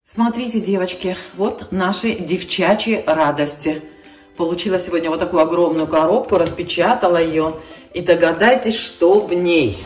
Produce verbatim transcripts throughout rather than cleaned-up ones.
Смотрите, девочки, вот наши девчачьи радости. Получила сегодня вот такую огромную коробку, распечатала ее. И догадайтесь, что в ней.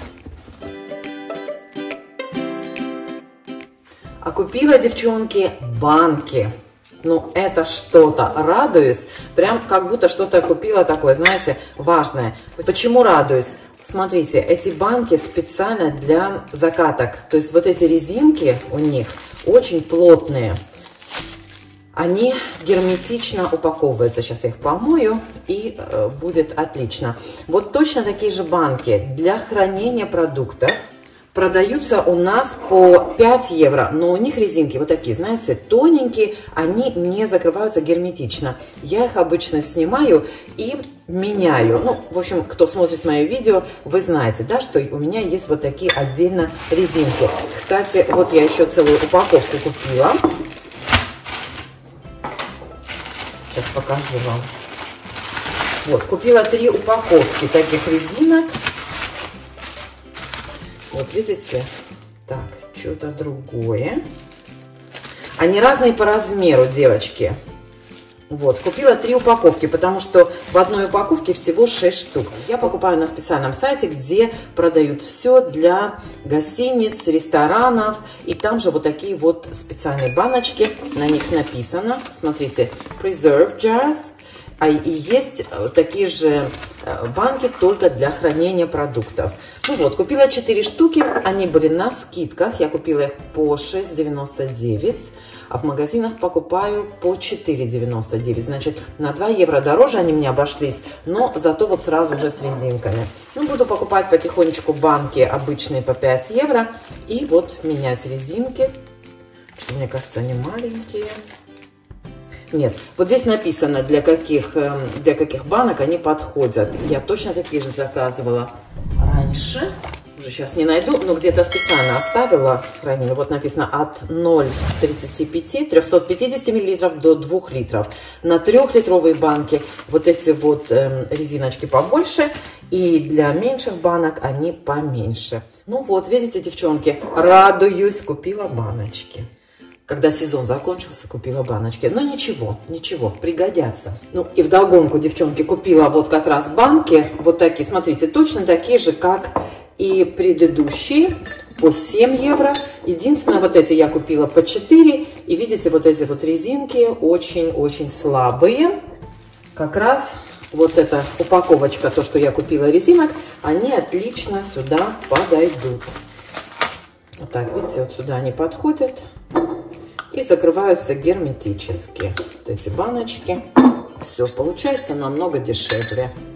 А купила, девчонки, банки. Ну, это что-то. Радуюсь. Прям как будто что-то купила такое, знаете, важное. Почему радуюсь? Смотрите, эти банки специально для закаток. То есть вот эти резинки у них очень плотные. Они герметично упаковываются. Сейчас я их помою, и э, будет отлично. Вот точно такие же банки для хранения продуктов продаются у нас по пять евро, но у них резинки вот такие, знаете, тоненькие, они не закрываются герметично. Я их обычно снимаю и меняю. Ну, в общем, кто смотрит мое видео, вы знаете, да, что у меня есть вот такие отдельно резинки. Кстати, вот я еще целую упаковку купила. Сейчас покажу вам. Вот, купила три упаковки таких резинок. Вот видите, так, что-то другое. Они разные по размеру, девочки. Вот, купила три упаковки, потому что в одной упаковке всего шесть штук. Я покупаю на специальном сайте, где продают все для гостиниц, ресторанов. И там же вот такие вот специальные баночки, на них написано, смотрите, preserve jars. А и есть такие же банки только для хранения продуктов. Ну вот, купила четыре штуки, они были на скидках, я купила их по шесть девяносто девять, а в магазинах покупаю по четыре девяносто девять, значит, на два евро дороже они мне обошлись, но зато вот сразу же с резинками. Ну, буду покупать потихонечку банки обычные по пять евро и вот менять резинки, что мне кажется, они маленькие. Нет, вот здесь написано, для каких, для каких банок они подходят. Я точно такие же заказывала раньше. Уже сейчас не найду, но где-то специально оставила хранение. Вот написано от ноль целых тридцати пяти, трёхсот пятидесяти миллилитров до двух литров. На трехлитровые банки вот эти вот э, резиночки побольше. И для меньших банок они поменьше. Ну вот, видите, девчонки, радуюсь, купила баночки. Когда сезон закончился, купила баночки. Но ничего, ничего, пригодятся. Ну и вдогонку, девчонки, купила вот как раз банки. Вот такие, смотрите, точно такие же, как и предыдущие. По семь евро. Единственное, вот эти я купила по четыре. И видите, вот эти вот резинки очень-очень слабые. Как раз вот эта упаковочка, то, что я купила резинок, они отлично сюда подойдут. Вот так, видите, вот сюда они подходят. И закрываются герметически. Вот эти баночки. Все получается намного дешевле.